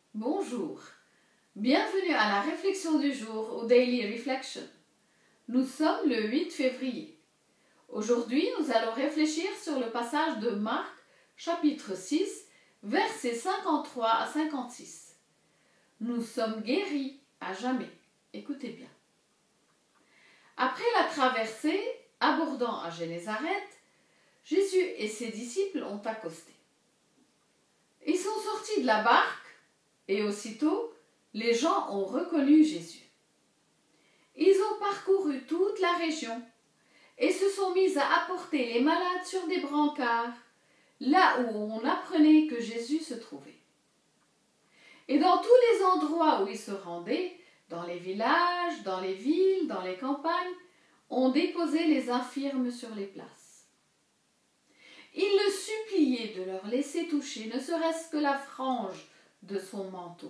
Bonjour, bienvenue à la réflexion du jour au Daily Reflection. Nous sommes le 8 février. Aujourd'hui, nous allons réfléchir sur le passage de Marc, chapitre 6, versets 53 à 56. Nous sommes guéris à jamais. Écoutez bien. Après la traversée, abordant à Génézareth, Jésus et ses disciples ont accosté. Ils sont sortis de la barque et aussitôt, les gens ont reconnu Jésus. Ils ont parcouru toute la région et se sont mis à apporter les malades sur des brancards, là où on apprenait que Jésus se trouvait. Et dans tous les endroits où ils se rendaient, dans les villages, dans les villes, dans les campagnes, on déposait les infirmes sur les places. Ils le suppliaient de leur laisser toucher ne serait-ce que la frange de son manteau.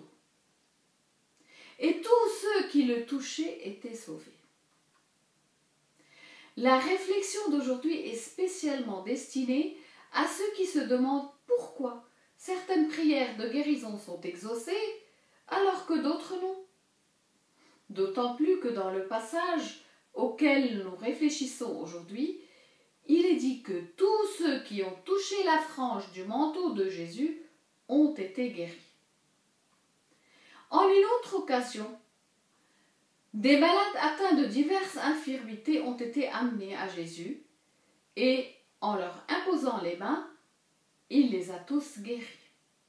Et tous ceux qui le touchaient étaient sauvés. La réflexion d'aujourd'hui est spécialement destinée à ceux qui se demandent pourquoi certaines prières de guérison sont exaucées alors que d'autres non. D'autant plus que dans le passage auquel nous réfléchissons aujourd'hui, il est dit que tous ceux qui ont touché la frange du manteau de Jésus ont été guéris. En une autre occasion, des malades atteints de diverses infirmités ont été amenés à Jésus et, en leur imposant les mains, il les a tous guéris.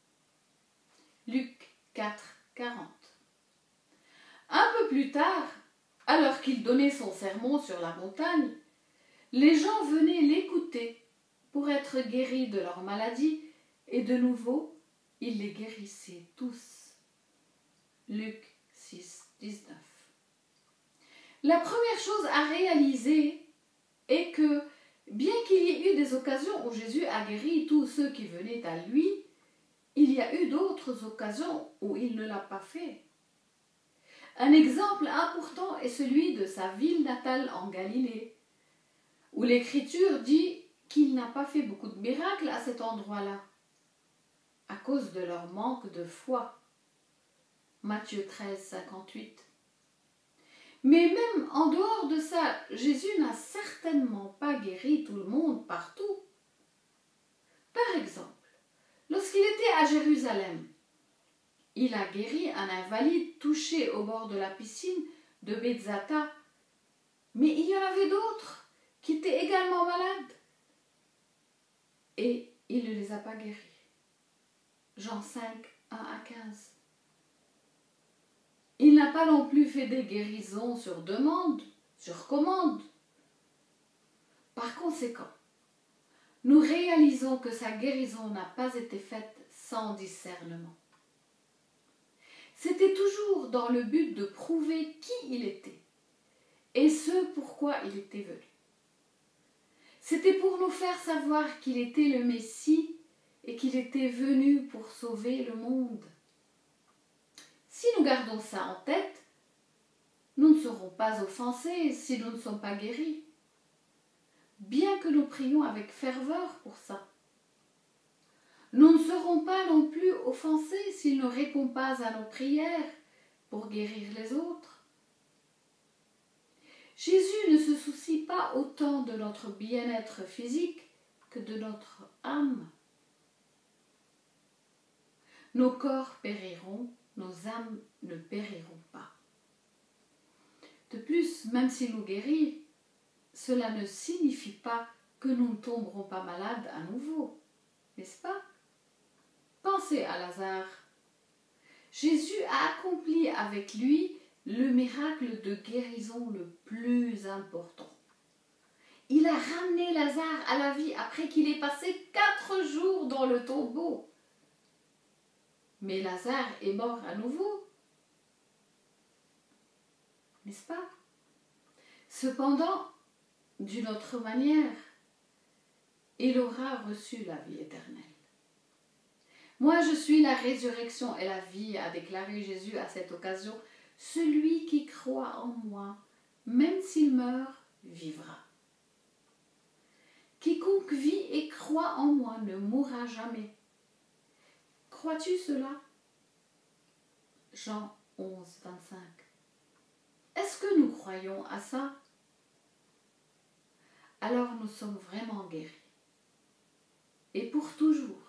Luc 4, 40. Un peu plus tard, alors qu'il donnait son sermon sur la montagne, les gens venaient l'écouter pour être guéris de leur maladie et de nouveau, il les guérissait tous. Luc 6, 19. La première chose à réaliser est que, bien qu'il y ait eu des occasions où Jésus a guéri tous ceux qui venaient à lui, il y a eu d'autres occasions où il ne l'a pas fait. Un exemple important est celui de sa ville natale en Galilée, où l'Écriture dit qu'il n'a pas fait beaucoup de miracles à cet endroit-là, à cause de leur manque de foi. Matthieu 13, 58. Mais même en dehors de ça, Jésus n'a certainement pas guéri tout le monde partout. Par exemple, lorsqu'il était à Jérusalem, il a guéri un invalide touché au bord de la piscine de Bethzatha, mais il y en avait d'autres qui étaient également malades et il ne les a pas guéris. Jean 5, 1 à 15. Il n'a pas non plus fait des guérisons sur demande, sur commande. Par conséquent, nous réalisons que sa guérison n'a pas été faite sans discernement. C'était toujours dans le but de prouver qui il était et ce pourquoi il était venu. C'était pour nous faire savoir qu'il était le Messie et qu'il était venu pour sauver le monde. Si nous gardons ça en tête, nous ne serons pas offensés si nous ne sommes pas guéris, bien que nous prions avec ferveur pour ça. Nous ne serons pas non plus offensés s'il ne répond pas à nos prières pour guérir les autres. Jésus ne se soucie pas autant de notre bien-être physique que de notre âme. Nos corps périront, nos âmes ne périront pas. De plus, même s'il nous guérit, cela ne signifie pas que nous ne tomberons pas malades à nouveau, n'est-ce pas? Pensez à Lazare. Jésus a accompli avec lui le miracle de guérison le plus important. Il a ramené Lazare à la vie après qu'il ait passé 4 jours dans le tombeau. Mais Lazare est mort à nouveau, n'est-ce pas? Cependant, d'une autre manière, il aura reçu la vie éternelle. Moi, je suis la résurrection et la vie, a déclaré Jésus à cette occasion. Celui qui croit en moi, même s'il meurt, vivra. Quiconque vit et croit en moi ne mourra jamais. Crois-tu cela? Jean 11, 25. Est-ce que nous croyons à ça? Alors nous sommes vraiment guéris. Et pour toujours.